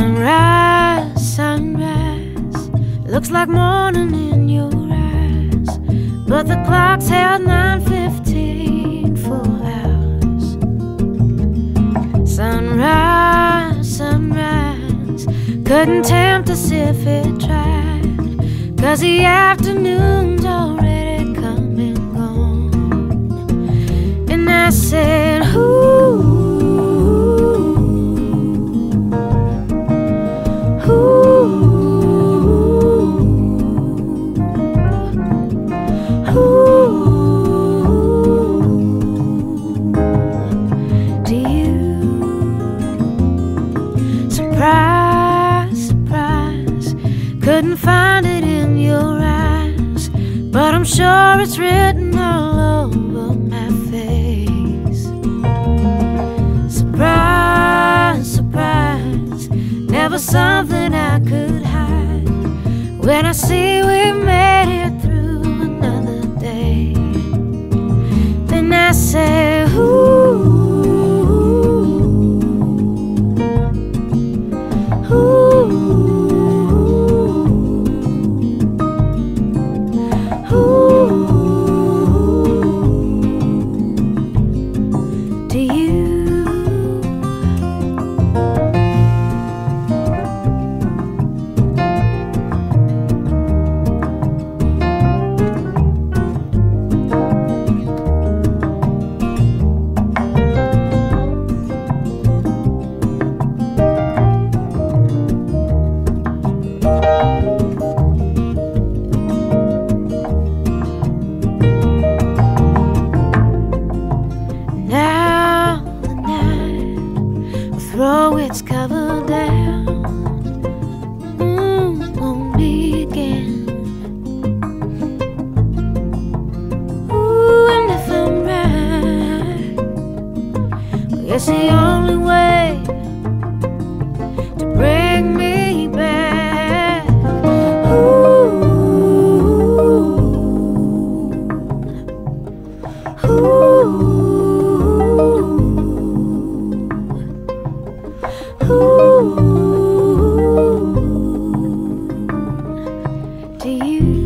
Sunrise, sunrise, looks like morning in your eyes, but the clock's held 9:15 full hours. Sunrise, sunrise, couldn't tempt us if it tried, 'cause the afternoon's already come and gone. And I said, ooh, couldn't find it in your eyes, but I'm sure it's written all over my face. Surprise, surprise, never something I could hide. When I see we made it through another day, then I say, ooh, ooh. Throw its cover down on me again. Ooh, and if I'm right, well, it's the only way to bring me back. Ooh, ooh. Ooh, do you